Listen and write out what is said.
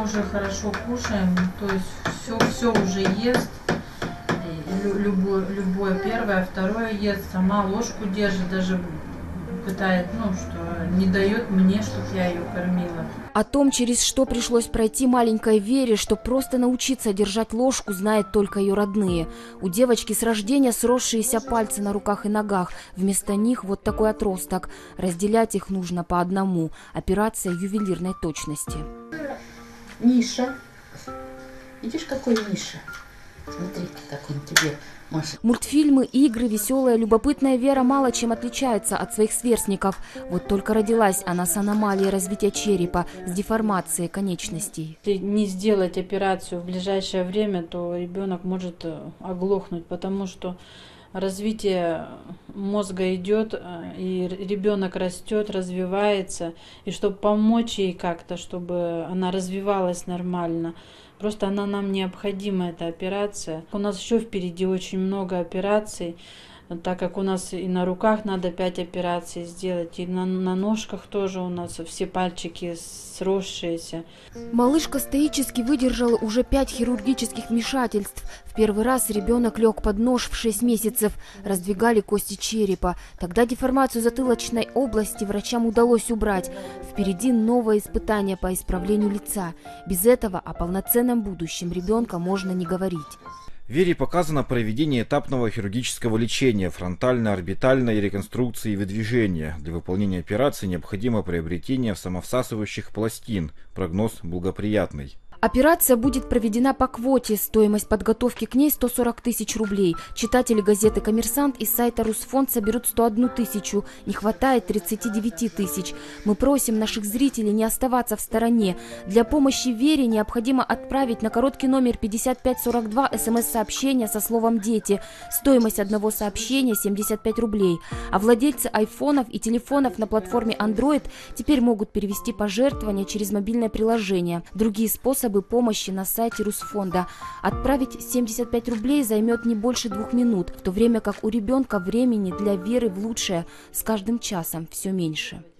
уже хорошо кушаем, то есть все уже ест. Любое первое, второе ест, сама ложку держит, даже пытает, что не дает мне, чтобы я ее кормила. О том, через что пришлось пройти маленькой Вере, чтобы просто научиться держать ложку, знают только ее родные. У девочки с рождения сросшиеся пальцы на руках и ногах. Вместо них вот такой отросток. Разделять их нужно по одному. Операция ювелирной точности. Миша. Видишь, какой Миша? Смотри, как он тебе, Маша. Мультфильмы, игры, веселая, любопытная Вера мало чем отличается от своих сверстников. Вот только родилась она с аномалией развития черепа, с деформацией конечностей. Если не сделать операцию в ближайшее время, то ребенок может оглохнуть, потому что развитие мозга идет, и ребенок растет, развивается. И чтобы помочь ей как-то, чтобы она развивалась нормально, просто она нам необходима, эта операция. У нас еще впереди очень много операций, так как у нас и на руках надо 5 операций сделать, и на ножках тоже у нас все пальчики сросшиеся. Малышка стоически выдержала уже 5 хирургических вмешательств. В первый раз ребенок лег под нож в 6 месяцев. Раздвигали кости черепа. Тогда деформацию затылочной области врачам удалось убрать. Впереди новое испытание по исправлению лица. Без этого о полноценном будущем ребенка можно не говорить. Вере показано проведение этапного хирургического лечения, фронтально-орбитальной реконструкции и выдвижения. Для выполнения операции необходимо приобретение самовсасывающих пластин. Прогноз благоприятный. Операция будет проведена по квоте. Стоимость подготовки к ней 140 тысяч рублей. Читатели газеты «Коммерсант» и сайта «Русфонд» соберут 101 тысячу. Не хватает 39 тысяч. Мы просим наших зрителей не оставаться в стороне. Для помощи Вере необходимо отправить на короткий номер 5542 СМС-сообщение со словом «Дети». Стоимость одного сообщения 75 рублей. А владельцы айфонов и телефонов на платформе Android теперь могут перевести пожертвования через мобильное приложение. Другие способы помощи на сайте Русфонда. Отправить 75 рублей займет не больше 2 минут, в то время как у ребенка времени для Веры в лучшее с каждым часом все меньше.